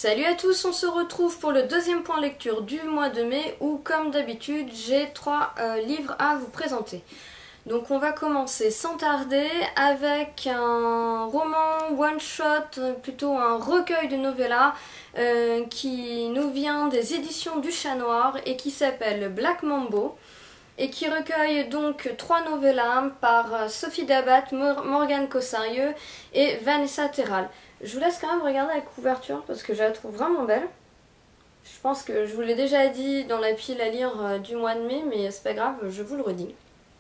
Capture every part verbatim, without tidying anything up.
Salut à tous, on se retrouve pour le deuxième point lecture du mois de mai où, comme d'habitude, j'ai trois euh, livres à vous présenter. Donc on va commencer sans tarder avec un roman one-shot, plutôt un recueil de novellas euh, qui nous vient des éditions du Chat Noir et qui s'appelle Black Mambo et qui recueille donc trois novellas par Sophie Dabat, Morgane Cossarieu et Vanessa Terral. Je vous laisse quand même regarder la couverture parce que je la trouve vraiment belle. Je pense que je vous l'ai déjà dit dans la pile à lire du mois de mai, mais c'est pas grave, je vous le redis.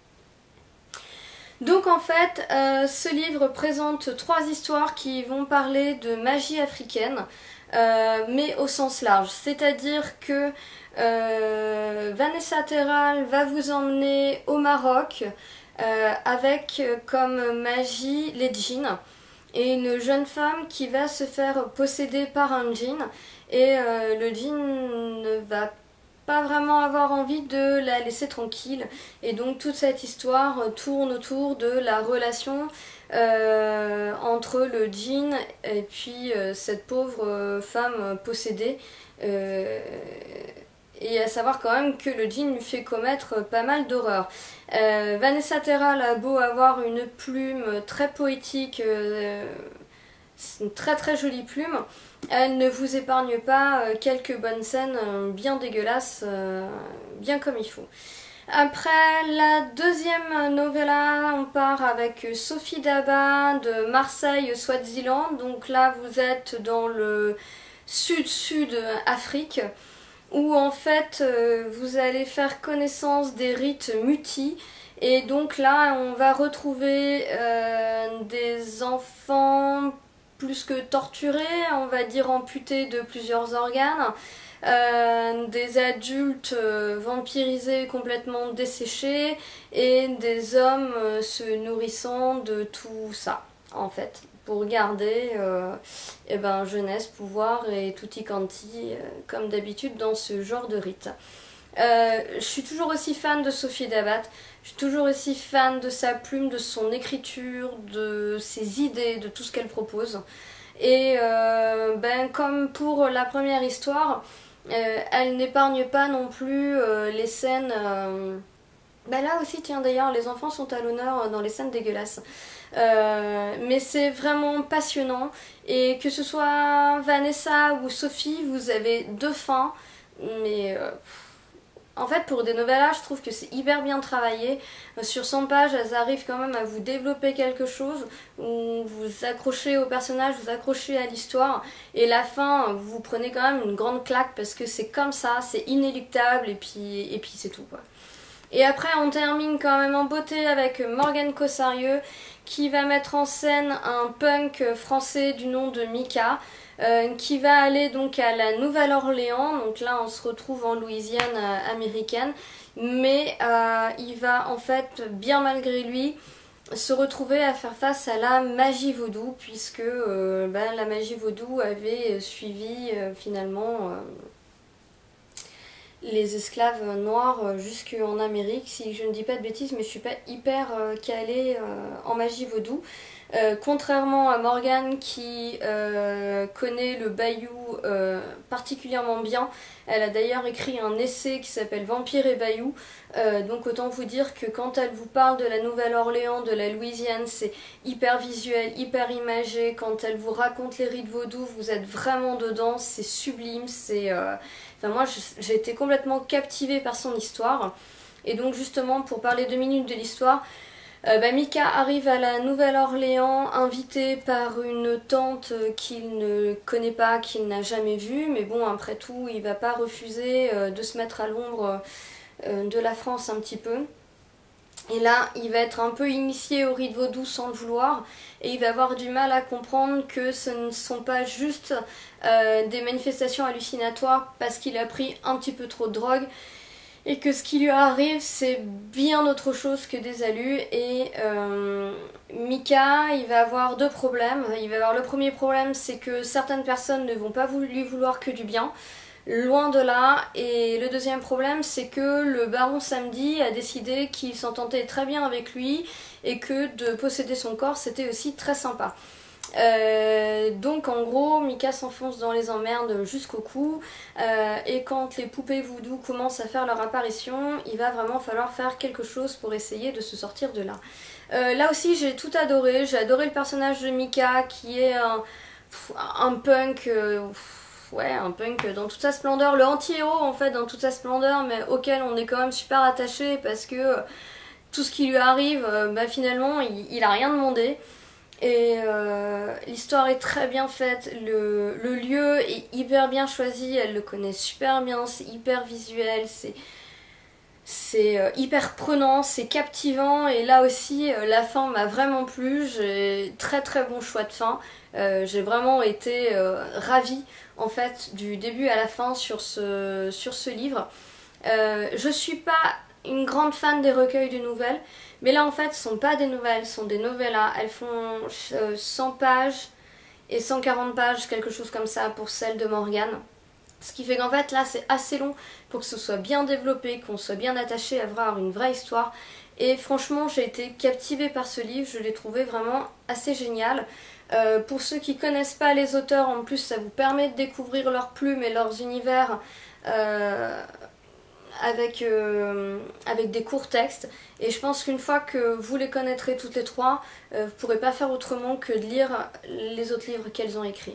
Donc en fait, euh, ce livre présente trois histoires qui vont parler de magie africaine, euh, mais au sens large. C'est-à-dire que euh, Vanessa Terral va vous emmener au Maroc euh, avec comme magie les djinns. Et une jeune femme qui va se faire posséder par un djinn et euh, le djinn ne va pas vraiment avoir envie de la laisser tranquille et donc toute cette histoire tourne autour de la relation euh, entre le djinn et puis euh, cette pauvre euh, femme possédée euh, et à savoir quand même que le djinn lui fait commettre pas mal d'horreurs. Euh, Vanessa Terral a beau avoir une plume très poétique, euh, une très très jolie plume, elle ne vous épargne pas euh, quelques bonnes scènes euh, bien dégueulasses, euh, bien comme il faut. Après la deuxième novella, on part avec Sophie Dabat de Marseille, Swaziland. Donc là vous êtes dans le sud-sud Afrique, où en fait euh, vous allez faire connaissance des rites mutis et donc là on va retrouver euh, des enfants plus que torturés, on va dire amputés de plusieurs organes, euh, des adultes euh, vampirisés complètement desséchés et des hommes euh, se nourrissant de tout ça en fait, pour garder euh, eh ben, jeunesse, pouvoir et tutti quanti, euh, comme d'habitude dans ce genre de rite. Euh, je suis toujours aussi fan de Sophie Dabat, je suis toujours aussi fan de sa plume, de son écriture, de ses idées, de tout ce qu'elle propose. Et euh, ben, comme pour la première histoire, euh, elle n'épargne pas non plus euh, les scènes... Euh, ben là aussi, tiens d'ailleurs, les enfants sont à l'honneur dans les scènes dégueulasses. Euh, mais c'est vraiment passionnant et que ce soit Vanessa ou Sophie, vous avez deux fins, mais euh, en fait pour des novellas je trouve que c'est hyper bien travaillé. Euh, sur cent pages elles arrivent quand même à vous développer quelque chose, où vous accrochez au personnage, vous accrochez à l'histoire et la fin vous prenez quand même une grande claque parce que c'est comme ça, c'est inéluctable et puis, et puis c'est tout quoi. Et après on termine quand même en beauté avec Morgane Cossarieu qui va mettre en scène un punk français du nom de Mika euh, qui va aller donc à la Nouvelle-Orléans, donc là on se retrouve en Louisiane euh, américaine, mais euh, il va en fait bien malgré lui se retrouver à faire face à la magie vaudou puisque euh, ben, la magie vaudou avait suivi euh, finalement... Euh, les esclaves noirs jusqu'en Amérique, si je ne dis pas de bêtises, mais je suis pas hyper euh, calée euh, en magie vaudou. Euh, contrairement à Morgane qui euh, connaît le bayou euh, particulièrement bien, elle a d'ailleurs écrit un essai qui s'appelle Vampire et Bayou, euh, donc autant vous dire que quand elle vous parle de la Nouvelle-Orléans, de la Louisiane, c'est hyper visuel, hyper imagé, quand elle vous raconte les rites vaudous, vous êtes vraiment dedans, c'est sublime, c'est... Euh... Enfin moi j'ai été complètement captivée par son histoire, et donc justement pour parler deux minutes de l'histoire, Euh, bah, Mika arrive à la Nouvelle-Orléans invité par une tante qu'il ne connaît pas, qu'il n'a jamais vue, mais bon après tout il va pas refuser euh, de se mettre à l'ombre euh, de la France un petit peu. Et là il va être un peu initié au rite vaudou sans le vouloir et il va avoir du mal à comprendre que ce ne sont pas juste euh, des manifestations hallucinatoires parce qu'il a pris un petit peu trop de drogue, et que ce qui lui arrive c'est bien autre chose que des alus. Et euh, Mika il va avoir deux problèmes. Il va avoir le premier problème, c'est que certaines personnes ne vont pas lui vouloir que du bien, loin de là, et le deuxième problème c'est que le baron Samedi a décidé qu'il s'entendait très bien avec lui et que de posséder son corps c'était aussi très sympa. Euh, donc en gros, Mika s'enfonce dans les emmerdes jusqu'au cou, euh, et quand les poupées voodoo commencent à faire leur apparition, il va vraiment falloir faire quelque chose pour essayer de se sortir de là. Euh, là aussi j'ai tout adoré, j'ai adoré le personnage de Mika qui est un, un punk, euh, ouais un punk dans toute sa splendeur, le anti-héros en fait dans toute sa splendeur, mais auquel on est quand même super attaché parce que euh, tout ce qui lui arrive, euh, bah, finalement il, il a rien demandé. Et euh, l'histoire est très bien faite, le, le lieu est hyper bien choisi, elle le connaît super bien, c'est hyper visuel, c'est c'est euh, hyper prenant, c'est captivant, et là aussi euh, la fin m'a vraiment plu, j'ai très très bon choix de fin, euh, j'ai vraiment été euh, ravie en fait du début à la fin sur ce, sur ce livre. Euh, je suis pas une grande fan des recueils de nouvelles, mais là en fait ce sont pas des nouvelles, ce sont des novellas. Elles font euh, cent pages et cent quarante pages, quelque chose comme ça pour celle de Morgane. Ce qui fait qu'en fait là c'est assez long pour que ce soit bien développé, qu'on soit bien attaché à voir une vraie histoire. Et franchement j'ai été captivée par ce livre, je l'ai trouvé vraiment assez génial. Euh, pour ceux qui connaissent pas les auteurs, en plus ça vous permet de découvrir leurs plumes et leurs univers. Euh, Avec, euh, avec des courts textes, et je pense qu'une fois que vous les connaîtrez toutes les trois, euh, vous ne pourrez pas faire autrement que de lire les autres livres qu'elles ont écrits.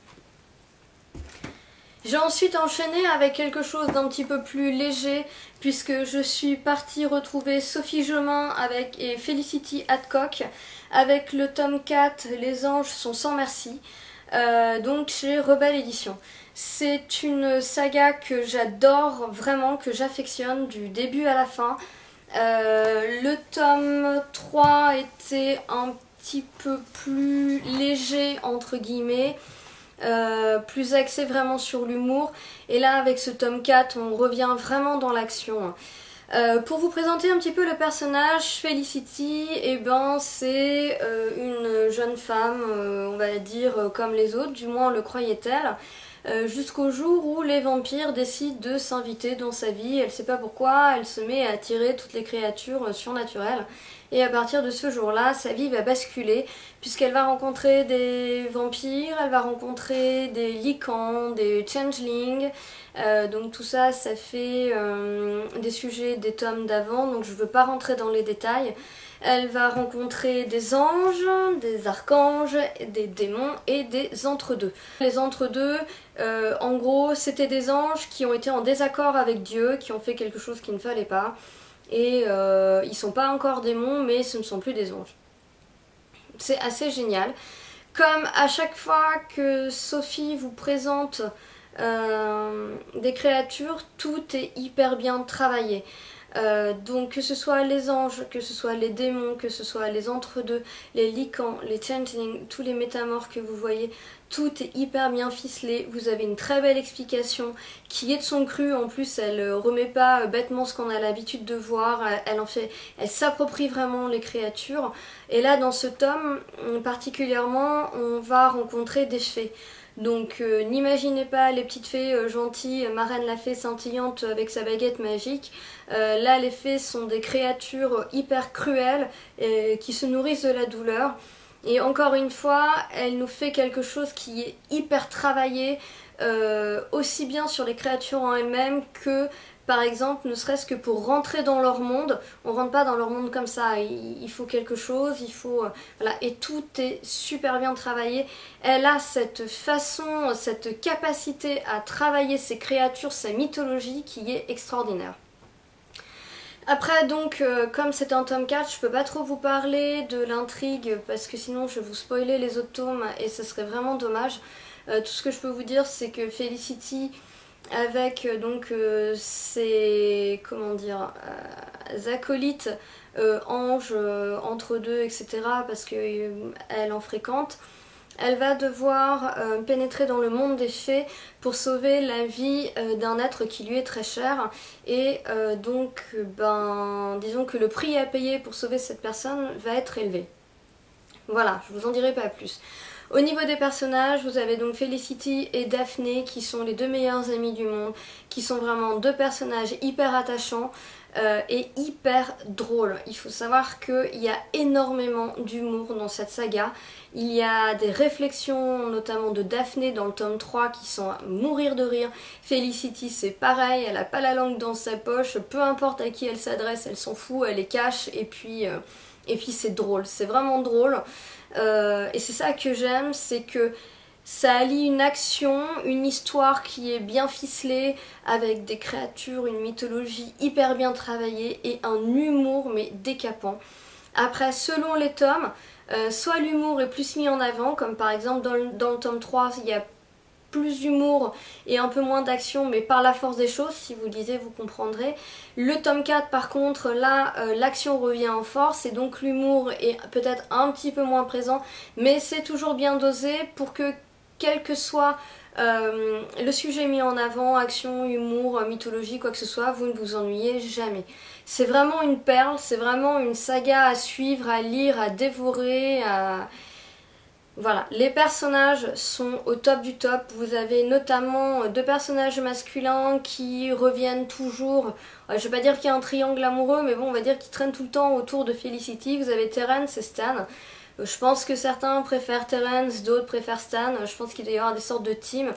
J'ai ensuite enchaîné avec quelque chose d'un petit peu plus léger, puisque je suis partie retrouver Sophie Jomain avec, et Felicity Hadcock avec le tome quatre, Les anges sont sans merci, euh, donc chez Rebelle Édition. C'est une saga que j'adore vraiment, que j'affectionne du début à la fin. Euh, le tome trois était un petit peu plus léger entre guillemets, euh, plus axé vraiment sur l'humour, et là avec ce tome quatre on revient vraiment dans l'action. Euh, pour vous présenter un petit peu le personnage, Felicity, eh ben, c'est euh, une jeune femme, euh, on va dire euh, comme les autres, du moins le croyait-elle, euh, jusqu'au jour où les vampires décident de s'inviter dans sa vie. Elle sait pas pourquoi, elle se met à attirer toutes les créatures surnaturelles. Et à partir de ce jour-là, sa vie va basculer, puisqu'elle va rencontrer des vampires, elle va rencontrer des lycans, des changelings. Euh, donc tout ça, ça fait euh, des sujets des tomes d'avant, donc je ne veux pas rentrer dans les détails. Elle va rencontrer des anges, des archanges, des démons et des entre-deux. Les entre-deux, euh, en gros, c'était des anges qui ont été en désaccord avec Dieu, qui ont fait quelque chose qu'il ne fallait pas. Et euh, ils sont pas encore démons, mais ce ne sont plus des anges. C'est assez génial. Comme à chaque fois que Sophie vous présente euh, des créatures, tout est hyper bien travaillé. Euh, donc que ce soit les anges, que ce soit les démons, que ce soit les entre-deux, les lycans, les changelings, tous les métamorphes que vous voyez, tout est hyper bien ficelé. Vous avez une très belle explication qui est de son cru. En plus, elle remet pas bêtement ce qu'on a l'habitude de voir. Elle en fait, elle s'approprie vraiment les créatures. Et là, dans ce tome particulièrement, on va rencontrer des fées. Donc euh, n'imaginez pas les petites fées euh, gentilles, Marraine la fée scintillante avec sa baguette magique. Euh, là les fées sont des créatures hyper cruelles euh, qui se nourrissent de la douleur. Et encore une fois, elle nous fait quelque chose qui est hyper travaillé, euh, aussi bien sur les créatures en elles-mêmes que par exemple, ne serait-ce que pour rentrer dans leur monde. On rentre pas dans leur monde comme ça, il, il faut quelque chose, il faut... Euh, voilà, et tout est super bien travaillé. Elle a cette façon, cette capacité à travailler ses créatures, sa mythologie qui est extraordinaire. Après donc, euh, comme c'est un tome quatre, je peux pas trop vous parler de l'intrigue parce que sinon je vais vous spoiler les autres tomes et ce serait vraiment dommage. Euh, tout ce que je peux vous dire c'est que Felicity, avec euh, donc euh, ses, comment dire, euh, acolytes, euh, anges, euh, entre deux, et cetera, parce qu'elle euh, en fréquente, elle va devoir euh, pénétrer dans le monde des fées pour sauver la vie euh, d'un être qui lui est très cher. Et euh, donc, ben, disons que le prix à payer pour sauver cette personne va être élevé. Voilà, je vous en dirai pas plus. Au niveau des personnages, vous avez donc Felicity et Daphné qui sont les deux meilleures amies du monde, qui sont vraiment deux personnages hyper attachants. euh, est hyper drôle. Il faut savoir qu'il y a énormément d'humour dans cette saga. Il y a des réflexions notamment de Daphné dans le tome trois qui sont à mourir de rire. Felicity c'est pareil, elle a pas la langue dans sa poche, peu importe à qui elle s'adresse, elle s'en fout, elle les cache et puis, euh, et puis c'est drôle, c'est vraiment drôle. Euh, et c'est ça que j'aime, c'est que ça allie une action, une histoire qui est bien ficelée, avec des créatures, une mythologie hyper bien travaillée et un humour mais décapant. Après, selon les tomes, euh, soit l'humour est plus mis en avant, comme par exemple dans le, dans le tome trois, il y a plus d'humour et un peu moins d'action, mais par la force des choses, si vous lisez vous comprendrez. Le tome quatre par contre, là euh, l'action revient en force et donc l'humour est peut-être un petit peu moins présent, mais c'est toujours bien dosé pour que quel que soit euh, le sujet mis en avant, action, humour, mythologie, quoi que ce soit, vous ne vous ennuyez jamais. C'est vraiment une perle, c'est vraiment une saga à suivre, à lire, à dévorer, à... Voilà, les personnages sont au top du top. Vous avez notamment deux personnages masculins qui reviennent toujours. Je vais pas dire qu'il y a un triangle amoureux, mais bon, on va dire qu'ils traînent tout le temps autour de Felicity. Vous avez Terrence et Stan. Je pense que certains préfèrent Terrence, d'autres préfèrent Stan. Je pense qu'il doit y avoir des sortes de teams.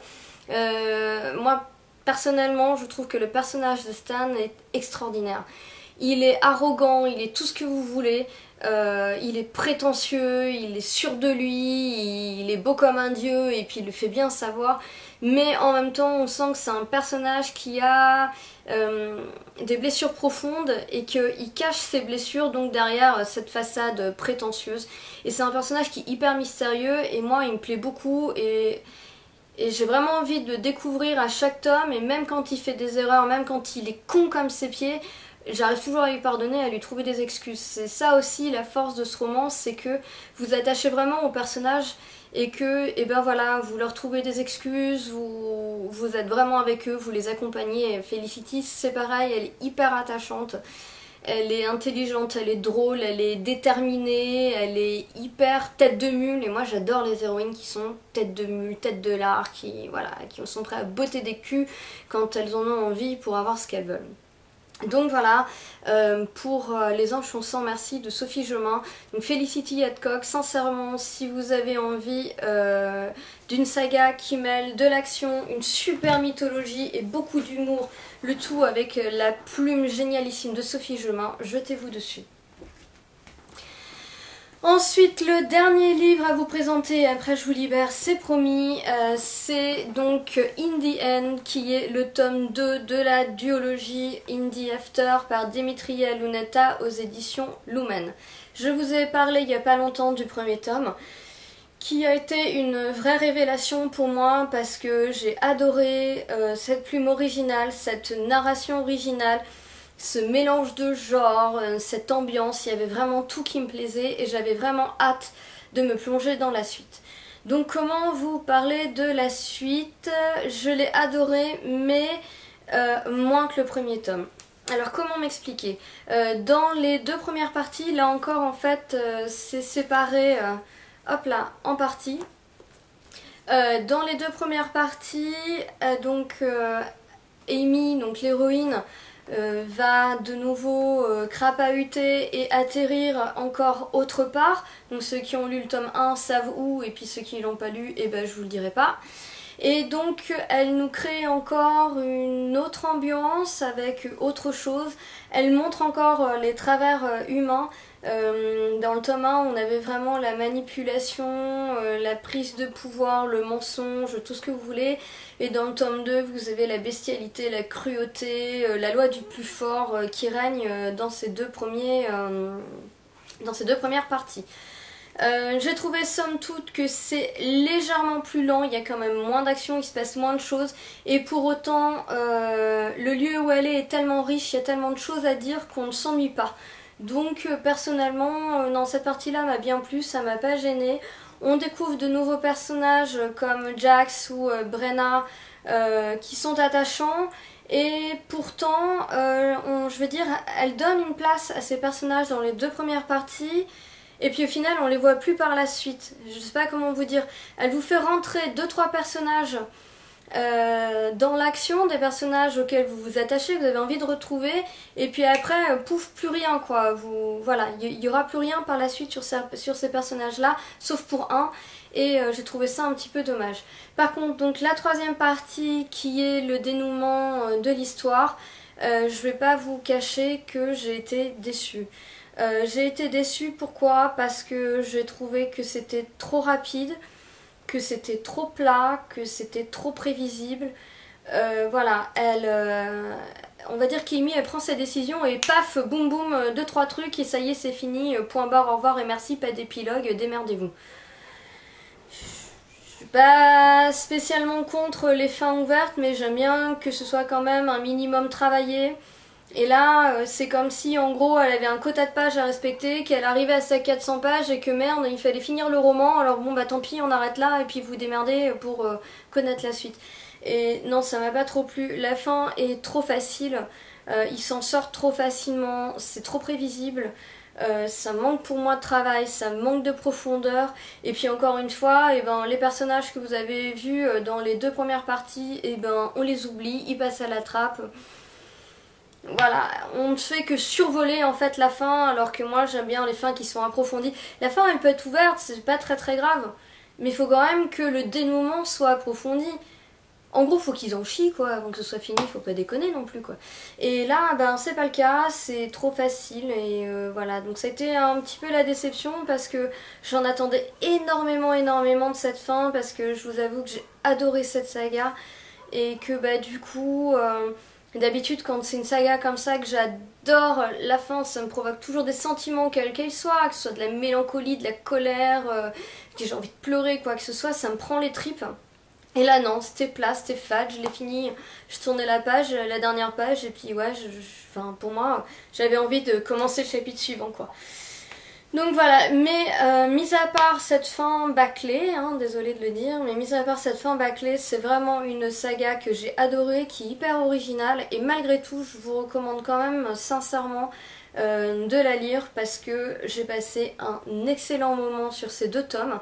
Euh, moi, personnellement, je trouve que le personnage de Stan est extraordinaire. Il est arrogant, il est tout ce que vous voulez. Euh, il est prétentieux, il est sûr de lui, il est beau comme un dieu et puis il le fait bien savoir. Mais en même temps, on sent que c'est un personnage qui a euh, des blessures profondes et qu'il cache ses blessures donc derrière cette façade prétentieuse. Et c'est un personnage qui est hyper mystérieux et moi il me plaît beaucoup et, et j'ai vraiment envie de le découvrir à chaque tome. Et même quand il fait des erreurs, même quand il est con comme ses pieds, j'arrive toujours à lui pardonner, à lui trouver des excuses. C'est ça aussi la force de ce roman, c'est que vous attachez vraiment au personnage et que, et ben voilà, vous leur trouvez des excuses, vous, vous êtes vraiment avec eux, vous les accompagnez. Et Felicity, c'est pareil, elle est hyper attachante, elle est intelligente, elle est drôle, elle est déterminée, elle est hyper tête de mule. Et moi j'adore les héroïnes qui sont tête de mule, tête de lard, qui, voilà, qui sont prêtes à botter des culs quand elles en ont envie pour avoir ce qu'elles veulent. Donc voilà, euh, pour euh, Les Anges sont sans merci de Sophie Jomain. Donc Felicity Hadcock, sincèrement, si vous avez envie euh, d'une saga qui mêle de l'action, une super mythologie et beaucoup d'humour, le tout avec la plume génialissime de Sophie Jomain, jetez-vous dessus. Ensuite, le dernier livre à vous présenter, après je vous libère, c'est promis, euh, c'est donc In the End, qui est le tome deux de la duologie In the After par Dimitria Lunetta aux éditions Lumen. Je vous ai parlé il n'y a pas longtemps du premier tome, qui a été une vraie révélation pour moi parce que j'ai adoré euh, cette plume originale, cette narration originale, ce mélange de genres, cette ambiance. Il y avait vraiment tout qui me plaisait et j'avais vraiment hâte de me plonger dans la suite. Donc comment vous parler de la suite? Je l'ai adoré, mais euh, moins que le premier tome. Alors comment m'expliquer? euh, Dans les deux premières parties, là encore en fait, euh, c'est séparé, euh, hop là, en parties. Euh, dans les deux premières parties, euh, donc euh, Amy, donc l'héroïne, Euh, va de nouveau euh, crapahuter et atterrir encore autre part. Donc ceux qui ont lu le tome un savent où, et puis ceux qui l'ont pas lu, et ben je vous le dirai pas. Et donc elle nous crée encore une autre ambiance avec autre chose. Elle montre encore euh, les travers euh, humains. Euh, dans le tome un, on avait vraiment la manipulation, euh, la prise de pouvoir, le mensonge, tout ce que vous voulez. Et dans le tome deux, vous avez la bestialité, la cruauté, euh, la loi du plus fort euh, qui règne euh, dans, ces deux premiers, euh, dans ces deux premières parties. Euh, J'ai trouvé somme toute que c'est légèrement plus lent, il y a quand même moins d'action, il se passe moins de choses. Et pour autant, euh, le lieu où elle est est tellement riche, il y a tellement de choses à dire qu'on ne s'ennuie pas. Donc euh, personnellement, euh, dans cette partie-là m'a bien plu, ça m'a pas gêné. On découvre de nouveaux personnages comme Jax ou euh, Brenna euh, qui sont attachants. Et pourtant, euh, on, je veux dire, elle donne une place à ces personnages dans les deux premières parties. Et puis au final, on les voit plus par la suite. Je sais pas comment vous dire. Elle vous fait rentrer deux trois personnages euh, dans l'action, des personnages auxquels vous vous attachez, que vous avez envie de retrouver, et puis après, euh, pouf, plus rien quoi. Vous, voilà, il y, y aura plus rien par la suite sur ces, sur ces personnages-là, sauf pour un, et euh, j'ai trouvé ça un petit peu dommage. Par contre, donc la troisième partie qui est le dénouement euh, de l'histoire, euh, je vais pas vous cacher que j'ai été déçue. Euh, j'ai été déçue, pourquoi? Parce que j'ai trouvé que c'était trop rapide, que c'était trop plat, que c'était trop prévisible. Euh, voilà, elle, euh, on va dire qu'Amy elle prend ses décisions et paf, boum boum, deux trois trucs et ça y est c'est fini, point barre, au revoir et merci, pas d'épilogue, démerdez-vous. Je suis pas spécialement contre les fins ouvertes, mais j'aime bien que ce soit quand même un minimum travaillé. Et là, euh, c'est comme si en gros elle avait un quota de pages à respecter, qu'elle arrivait à sa quatre cents pages et que merde, il fallait finir le roman, alors bon bah tant pis, on arrête là et puis vous démerdez pour euh, connaître la suite. Et non, ça m'a pas trop plu. La fin est trop facile, euh, il s'en sort trop facilement, c'est trop prévisible. Euh, ça manque pour moi de travail, ça manque de profondeur, et puis encore une fois, et ben, les personnages que vous avez vus dans les deux premières parties, et ben, on les oublie, ils passent à la trappe. Voilà, on ne fait que survoler en fait la fin, alors que moi j'aime bien les fins qui sont approfondies. La fin elle peut être ouverte, c'est pas très très grave, mais il faut quand même que le dénouement soit approfondi. En gros, faut qu'ils en chient quoi, avant que ce soit fini, faut pas déconner non plus quoi. Et là, ben c'est pas le cas, c'est trop facile et euh, voilà. Donc ça a été un petit peu la déception parce que j'en attendais énormément énormément de cette fin, parce que je vous avoue que j'ai adoré cette saga et que bah du coup... Euh, D'habitude, quand c'est une saga comme ça que j'adore, la fin, ça me provoque toujours des sentiments, quels qu'ils soient, que ce soit de la mélancolie, de la colère, euh, que j'ai envie de pleurer, quoi que ce soit, ça me prend les tripes. Et là, non, c'était plat, c'était fade, je l'ai fini, je tournais la page, la dernière page, et puis ouais, je, je, enfin, pour moi, j'avais envie de commencer le chapitre suivant, quoi. Donc voilà, mais euh, mis à part cette fin bâclée, hein, désolée de le dire, mais mis à part cette fin bâclée, c'est vraiment une saga que j'ai adorée, qui est hyper originale, et malgré tout, je vous recommande quand même sincèrement euh, de la lire, parce que j'ai passé un excellent moment sur ces deux tomes,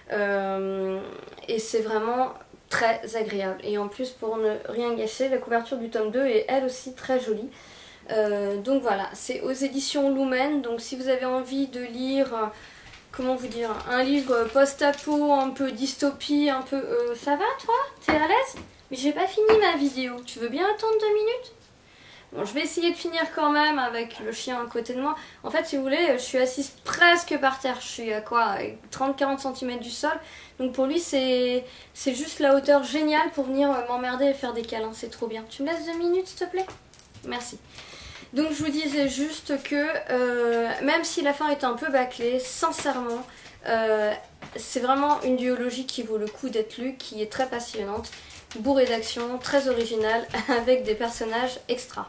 euh, et c'est vraiment très agréable. Et en plus, pour ne rien gâcher, la couverture du tome deux est elle aussi très jolie. Euh, donc voilà, c'est aux éditions Lumen, donc si vous avez envie de lire, euh, comment vous dire, un livre post-apo, un peu dystopie, un peu... Euh, ça va toi? T'es à l'aise? Mais j'ai pas fini ma vidéo, tu veux bien attendre deux minutes? Bon, je vais essayer de finir quand même avec le chien à côté de moi. En fait, si vous voulez, je suis assise presque par terre, je suis à quoi, trente à quarante centimètres du sol, donc pour lui c'est c'est juste la hauteur géniale pour venir m'emmerder et faire des câlins, c'est trop bien. Tu me laisses deux minutes s'il te plaît? Merci. Donc je vous disais juste que euh, même si la fin est un peu bâclée, sincèrement, euh, c'est vraiment une duologie qui vaut le coup d'être lue, qui est très passionnante, bourrée d'action, très originale, avec des personnages extra.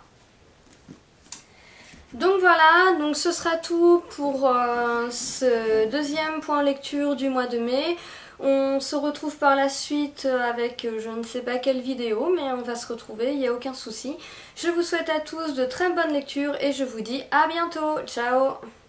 Donc voilà, donc ce sera tout pour euh, ce deuxième point lecture du mois de mai. On se retrouve par la suite avec je ne sais pas quelle vidéo, mais on va se retrouver, il n'y a aucun souci. Je vous souhaite à tous de très bonnes lectures et je vous dis à bientôt. Ciao!